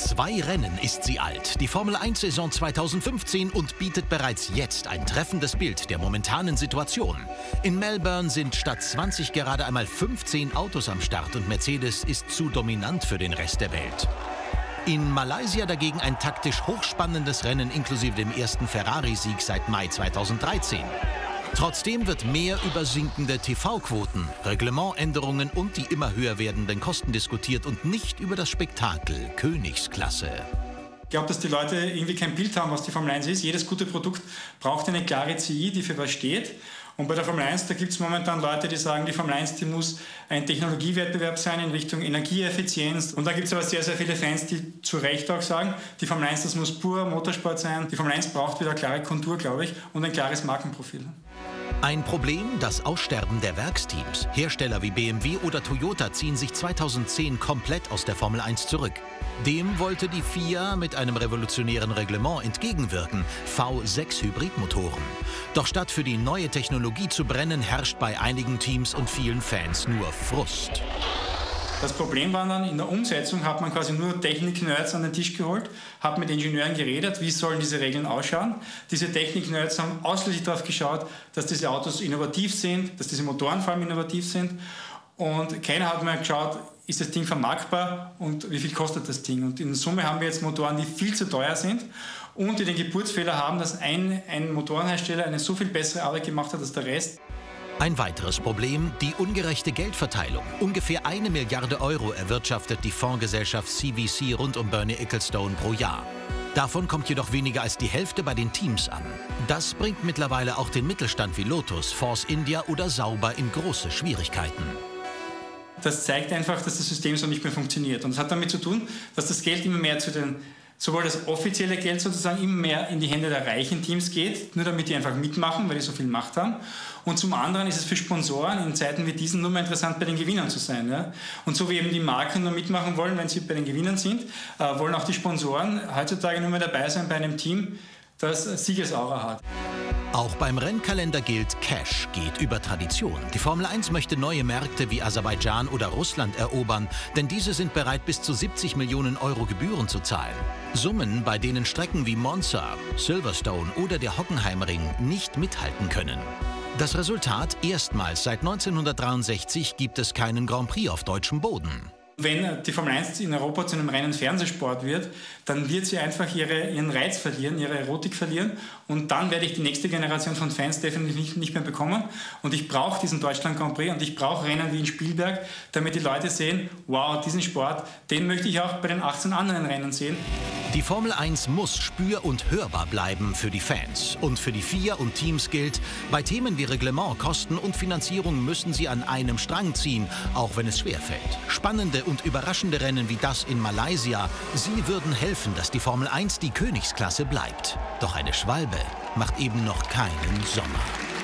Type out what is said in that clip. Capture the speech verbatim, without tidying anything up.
Zwei Rennen ist sie alt, die Formel eins Saison zweitausendfünfzehn, und bietet bereits jetzt ein treffendes Bild der momentanen Situation. In Melbourne sind statt zwanzig gerade einmal fünfzehn Autos am Start und Mercedes ist zu dominant für den Rest der Welt. In Malaysia dagegen ein taktisch hochspannendes Rennen inklusive dem ersten Ferrari-Sieg seit Mai zweitausenddreizehn. Trotzdem wird mehr über sinkende T V-Quoten, Reglementänderungen und die immer höher werdenden Kosten diskutiert und nicht über das Spektakel Königsklasse. Ich glaube, dass die Leute irgendwie kein Bild haben, was die Formel eins ist. Jedes gute Produkt braucht eine klare C I, die für was steht. Und bei der Formel eins, da gibt es momentan Leute, die sagen, die Formel eins, die muss ein Technologiewettbewerb sein in Richtung Energieeffizienz. Und da gibt es aber sehr, sehr viele Fans, die zu Recht auch sagen, die Formel eins, das muss pur Motorsport sein. Die Formel eins braucht wieder eine klare Kontur, glaube ich, und ein klares Markenprofil. Ein Problem, das Aussterben der Werksteams. Hersteller wie B M W oder Toyota ziehen sich zweitausendzehn komplett aus der Formel eins zurück. Dem wollte die F I A mit einem revolutionären Reglement entgegenwirken, V sechs Hybridmotoren. Doch statt für die neue Technologie zu brennen, herrscht bei einigen Teams und vielen Fans nur Frust. Das Problem war dann, in der Umsetzung hat man quasi nur Technik-Nerds an den Tisch geholt, hat mit Ingenieuren geredet, wie sollen diese Regeln ausschauen. Diese Technik-Nerds haben ausschließlich darauf geschaut, dass diese Autos innovativ sind, dass diese Motoren vor allem innovativ sind. Und keiner hat mehr geschaut, ist das Ding vermarktbar und wie viel kostet das Ding. Und in Summe haben wir jetzt Motoren, die viel zu teuer sind und die den Geburtsfehler haben, dass ein, ein Motorenhersteller eine so viel bessere Arbeit gemacht hat als der Rest. Ein weiteres Problem, die ungerechte Geldverteilung. Ungefähr eine Milliarde Euro erwirtschaftet die Fondsgesellschaft C V C rund um Bernie Ecclestone pro Jahr. Davon kommt jedoch weniger als die Hälfte bei den Teams an. Das bringt mittlerweile auch den Mittelstand wie Lotus, Force India oder Sauber in große Schwierigkeiten. Das zeigt einfach, dass das System so nicht mehr funktioniert. Und das hat damit zu tun, dass das Geld immer mehr zu den, sowohl das offizielle Geld sozusagen immer mehr in die Hände der reichen Teams geht, nur damit die einfach mitmachen, weil die so viel Macht haben. Und zum anderen ist es für Sponsoren in Zeiten wie diesen nur mehr interessant, bei den Gewinnern zu sein. Ja? Und so wie eben die Marken nur mitmachen wollen, wenn sie bei den Gewinnern sind, äh, wollen auch die Sponsoren heutzutage nur mehr dabei sein bei einem Team, das Siegesaura hat. Auch beim Rennkalender gilt, Cash geht über Tradition. Die Formel eins möchte neue Märkte wie Aserbaidschan oder Russland erobern, denn diese sind bereit, bis zu siebzig Millionen Euro Gebühren zu zahlen. Summen, bei denen Strecken wie Monza, Silverstone oder der Hockenheimring nicht mithalten können. Das Resultat: erstmals seit neunzehnhundertdreiundsechzig gibt es keinen Grand Prix auf deutschem Boden. Wenn die Formel eins in Europa zu einem reinen Fernsehsport wird, dann wird sie einfach ihre, ihren Reiz verlieren, ihre Erotik verlieren. Und dann werde ich die nächste Generation von Fans definitiv nicht, nicht mehr bekommen. Und ich brauche diesen Deutschland Grand Prix und ich brauche Rennen wie in Spielberg, damit die Leute sehen, wow, diesen Sport, den möchte ich auch bei den achtzehn anderen Rennen sehen. Die Formel eins muss spür- und hörbar bleiben für die Fans. Und für die F I A und Teams gilt, bei Themen wie Reglement, Kosten und Finanzierung müssen sie an einem Strang ziehen, auch wenn es schwerfällt. Spannende und überraschende Rennen wie das in Malaysia, sie würden helfen, dass die Formel eins die Königsklasse bleibt. Doch eine Schwalbe macht eben noch keinen Sommer.